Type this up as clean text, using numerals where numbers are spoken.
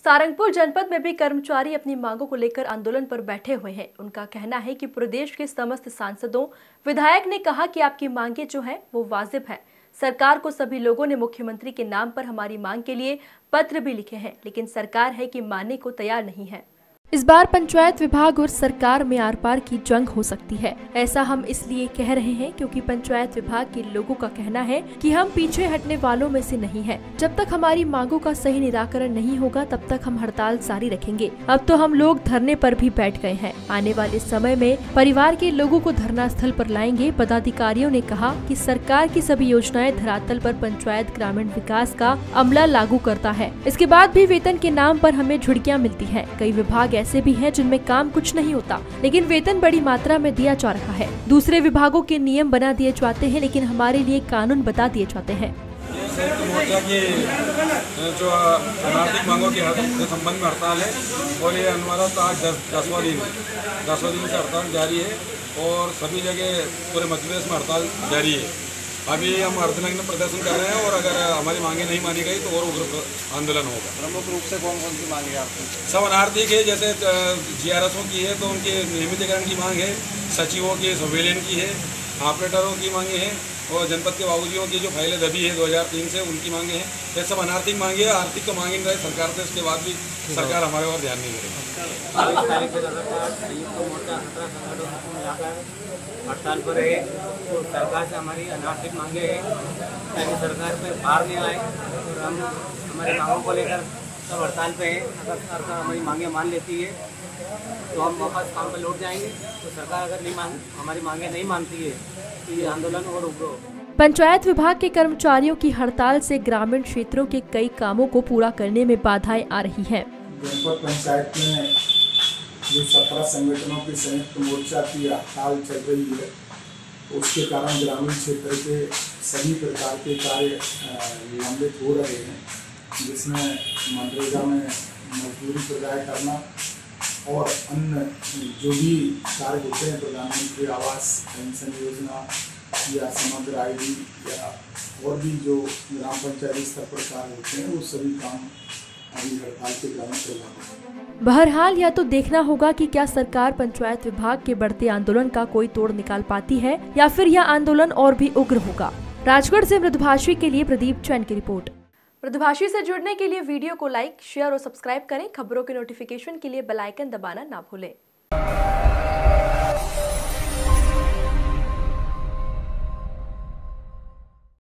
सारंगपुर जनपद में भी कर्मचारी अपनी मांगों को लेकर आंदोलन पर बैठे हुए हैं। उनका कहना है कि प्रदेश के समस्त सांसदों, विधायक ने कहा कि आपकी मांगे जो है वो वाजिब है। सरकार को सभी लोगों ने मुख्यमंत्री के नाम पर हमारी मांग के लिए पत्र भी लिखे हैं, लेकिन सरकार है कि मानने को तैयार नहीं है। इस बार पंचायत विभाग और सरकार में आर पार की जंग हो सकती है। ऐसा हम इसलिए कह रहे हैं क्योंकि पंचायत विभाग के लोगों का कहना है कि हम पीछे हटने वालों में से नहीं हैं। जब तक हमारी मांगों का सही निराकरण नहीं होगा तब तक हम हड़ताल जारी रखेंगे। अब तो हम लोग धरने पर भी बैठ गए हैं। आने वाले समय में परिवार के लोगों को धरना स्थल पर लाएंगे। पदाधिकारियों ने कहा कि सरकार की सभी योजनाएं धरातल पर पंचायत ग्रामीण विकास का अमला लागू करता है। इसके बाद भी वेतन के नाम पर हमें झुड़कियां मिलती है। कई विभाग ऐसे भी हैं जिनमें काम कुछ नहीं होता, लेकिन वेतन बड़ी मात्रा में दिया जा रहा है। दूसरे विभागों के नियम बना दिए जाते हैं, लेकिन हमारे लिए कानून बता दिए जाते हैं। संयुक्त मोर्चा की जो अनार्थिक मांगों के संबंध में हड़ताल है और ये अनवरत आज 10वां दिन से हड़ताल जारी है और सभी जगह पूरे मध्य प्रदेश में हड़ताल जारी है। अभी हम अर्धनग्न प्रदर्शन कर रहे हैं और अगर हमारी मांगे नहीं मानी गई तो और उग्र आंदोलन होगा। प्रमुख रूप से कौन कौन सी मांगे आपकी? सब अनार्थिक है, जैसे GRSओं की है तो उनके नियमितीकरण की मांग है, सचिवों की, सर्वेलेंस की है, ऑपरेटरों की मांगे हैं और जनपद के बाबूजियों की जो फाइलें दबी है 2003 से उनकी मांगे हैं। ये सब अनार्थिक मांगे है। आर्थिक तो मांगे नहीं सरकार से, इसके बाद भी सरकार हमारे और ध्यान नहीं करेगी। हड़ताल पर है तो सरकार से हमारी अनार्थिक मांगे हैं ताकि सरकार पे भार नहीं आए और हम हमारी मांगों को लेकर सब हड़ताल पे हैं। अगर सरकार हमारी मांगे मान लेती है तो हम वापस काम पर लौट जाएंगे। तो सरकार अगर हमारी मांगे नहीं मानती है तो ये आंदोलन और उग्र होगा। पंचायत विभाग के कर्मचारियों की हड़ताल से ग्रामीण क्षेत्रों के कई कामों को पूरा करने में बाधाएं आ रही हैं। जनपद पंचायत में जो 17 संगठनों की संयुक्त मोर्चा की हड़ताल चल रही है, उसके कारण ग्रामीण क्षेत्र के सभी प्रकार के कार्य लंबित हो रहे हैं, जिसमें मनरेगा में मजदूरी प्रदाय करना और अन्य जो भी कार्य होते हैं, प्रधानमंत्री आवास पेंशन योजना या समग्र ID या और भी जो ग्राम पंचायत स्तर पर कार्य होते हैं, वो सभी काम अभी हड़ताल के कारण चल रहे हैं। बहरहाल या तो देखना होगा कि क्या सरकार पंचायत विभाग के बढ़ते आंदोलन का कोई तोड़ निकाल पाती है या फिर यह आंदोलन और भी उग्र होगा। राजगढ़ से मृदुभाषी के लिए प्रदीप जैन की रिपोर्ट। मृदुभाषी से जुड़ने के लिए वीडियो को लाइक, शेयर और सब्सक्राइब करें। खबरों के नोटिफिकेशन के लिए बेल आइकन दबाना ना भूलें।